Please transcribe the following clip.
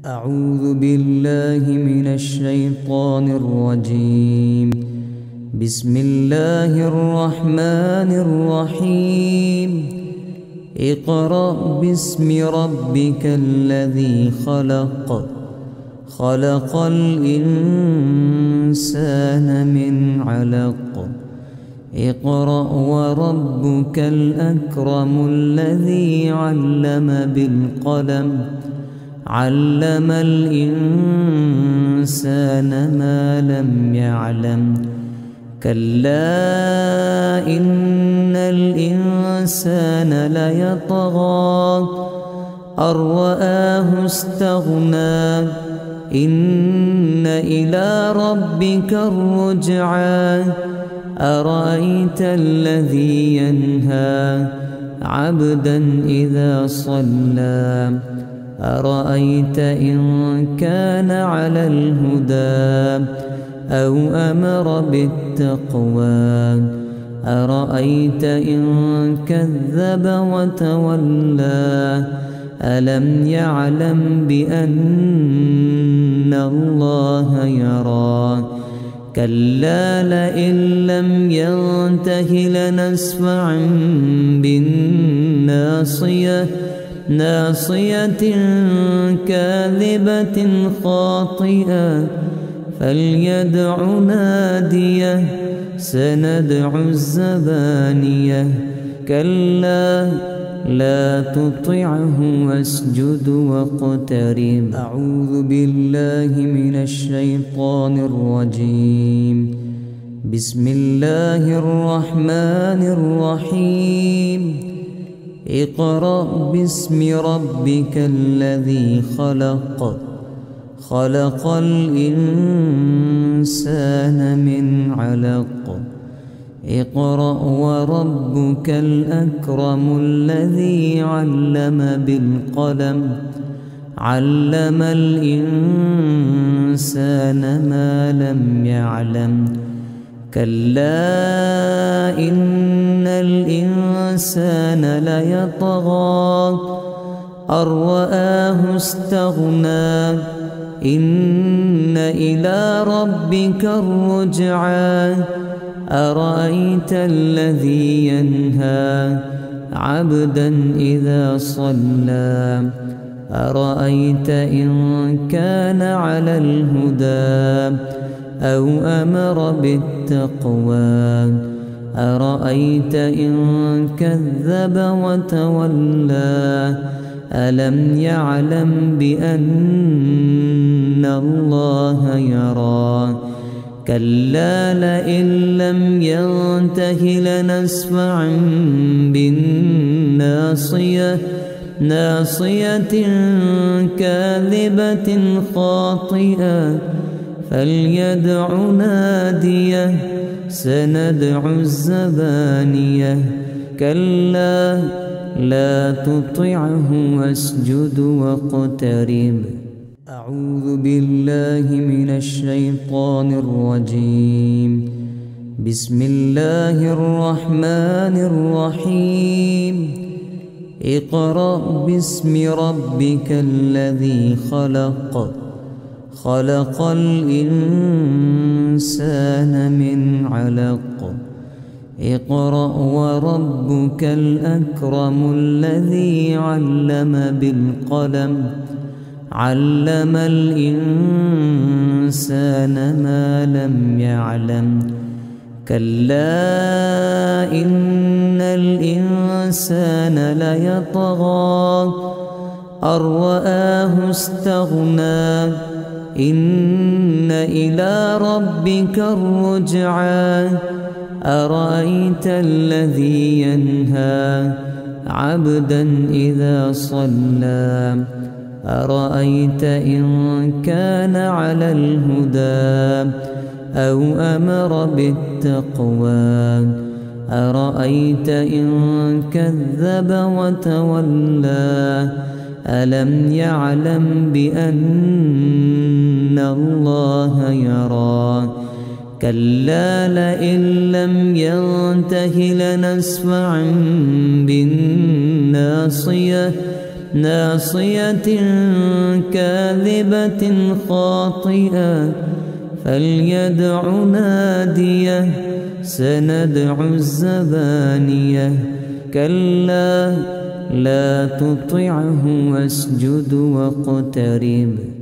أعوذ بالله من الشيطان الرجيم. بسم الله الرحمن الرحيم. اقرأ باسم ربك الذي خلق، خلق الإنسان من علق. اقرأ وربك الأكرم الذي علم بالقلم، علم الإنسان ما لم يعلم. كلا إن الإنسان ليطغى أن رآه استغنى. إن إلى ربك الرجعى. أرأيت الذي ينهى عبدا إذا صلى. أرأيت إن كان على الهدى أو أمر بالتقوى. أرأيت إن كذب وتولى. ألم يعلم بأن الله يرى. كلا لئن لم ينته لنسفعا بالناصية، ناصية كاذبة خاطئة. فليدع ناديه سندع الزبانية. كلا لا تطعه واسجد واقترب. أعوذ بالله من الشيطان الرجيم. بسم الله الرحمن الرحيم. اقرأ باسم ربك الذي خلق، خلق الإنسان من علق. اقرأ وربك الأكرم الذي علم بالقلم، علم الإنسان ما لم يعلم. كلا إن الإنسان ليطغى أن رآه استغنى. إن إلى ربك الرجعى. أرأيت الذي ينهى عبدا إذا صلى. أرأيت إن كان على الهدى أو أمر بالتقوى. أرأيت إن كذب وتولى. ألم يعلم بأن الله يرى. كلا لئن لم ينته لنسفعا بالناصية، ناصية كاذبة خاطئة. فليدع ناديه سندع الزبانية. كلا لا تطعه واسجد واقترب. أعوذ بالله من الشيطان الرجيم. بسم الله الرحمن الرحيم. اقرأ باسم ربك الذي خلق، خلق الإنسان من علق. اقرأ وربك الأكرم الذي علم بالقلم، علم الإنسان ما لم يعلم. كلا إن الإنسان ليطغى أن رآه استغنى. إن إلى ربك الرجعى. أرأيت الذي ينهى عبدا إذا صلى. أرأيت إن كان على الهدى أو أمر بالتقوى. أرأيت إن كذب وتولى. ألم يعلم بأن الله يرى. كلا لئن لم ينته لنسفعا بالناصية، ناصية كاذبة خاطئة فليدع ناديه سندع الزبانية كلا لا تطعه واسجد واقترب